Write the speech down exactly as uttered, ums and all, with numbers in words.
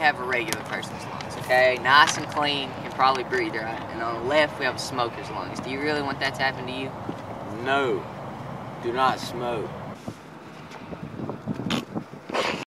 have a regular person's lungs, okay? Nice and clean, can probably breathe right. And on the left, we have a smoker's lungs. Do you really want that to happen to you? No, do not smoke.